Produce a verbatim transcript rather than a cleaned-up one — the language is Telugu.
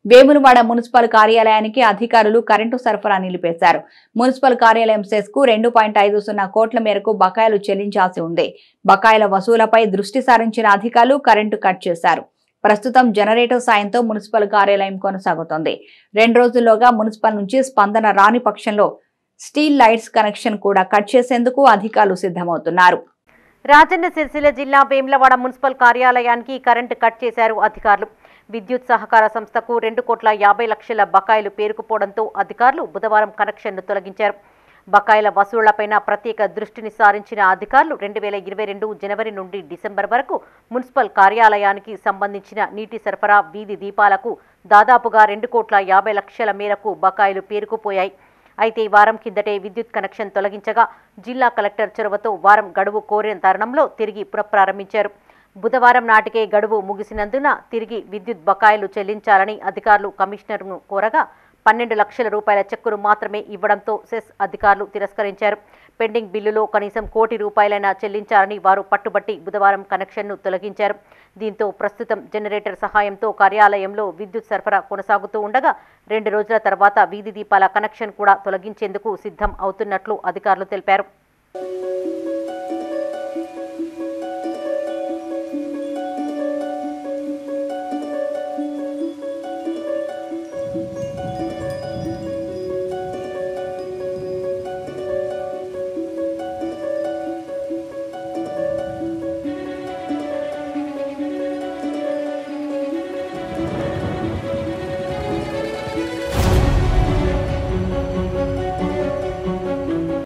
వేములవాడ మున్సిపల్ కార్యాలయానికి అధికారులు కరెంటు సరఫరా నిలిపేశారు. మున్సిపల్ కార్యాలయం సెస్ కు రెండు పాయింట్ ఐదు సున్నా కోట్ల మేరకు బకాయిలు చెల్లించాల్సి ఉంది. బకాయిల వసూలపై దృష్టి సారించిన అధికారులు కరెంటు కట్ చేశారు. ప్రస్తుతం జనరేటర్ సాయంతో మున్సిపల్ కార్యాలయం కొనసాగుతోంది. రెండు రోజుల్లోగా మున్సిపల్ నుంచి స్పందన రాని పక్షంలో స్టీల్ లైట్స్ కనెక్షన్ కూడా కట్ చేసేందుకు అధికారులు సిద్ధమవుతున్నారు. రాజన్న సిరిసిల్ల జిల్లా వేములవాడ మున్సిపల్ కార్యాలయానికి కరెంటు కట్ చేశారు అధికారులు. విద్యుత్ సహకార సంస్థకు రెండు కోట్ల యాభై లక్షల బకాయిలు పేరుకుపోవడంతో అధికారులు బుధవారం కనెక్షన్ను తొలగించారు. బకాయిల వసూళ్లపైన ప్రత్యేక దృష్టిని సారించిన అధికారులు రెండు వేల ఇరవై రెండు జనవరి నుండి డిసెంబర్ వరకు మున్సిపల్ కార్యాలయానికి సంబంధించిన నీటి సరఫరా, వీధి దీపాలకు దాదాపుగా రెండు కోట్ల యాభై లక్షల మేరకు బకాయిలు పేరుకుపోయాయి. అయితే ఈ వారం కిందటే విద్యుత్ కనెక్షన్ తొలగించగా జిల్లా కలెక్టర్ చొరవతో వారం గడువు కోరిన తరుణంలో తిరిగి పునఃప్రారంభించారు. బుధవారం నాటికే గడువు ముగిసినందున తిరిగి విద్యుత్ బకాయిలు చెల్లించాలని అధికారులు కమిషనర్ను కోరగా పన్నెండు లక్షల రూపాయల చెక్కును మాత్రమే ఇవ్వడంతో సెస్ అధికారులు తిరస్కరించారు. పెండింగ్ బిల్లులో కనీసం కోటి రూపాయలైనా చెల్లించాలని వారు పట్టుబట్టి బుధవారం కనెక్షన్ను తొలగించారు. దీంతో ప్రస్తుతం జనరేటర్ సహాయంతో కార్యాలయంలో విద్యుత్ సరఫరా కొనసాగుతూ ఉండగా రెండు రోజుల తర్వాత వీధి దీపాల కనెక్షన్ కూడా తొలగించేందుకు సిద్ధం అవుతున్నట్లు అధికారులు తెలిపారు.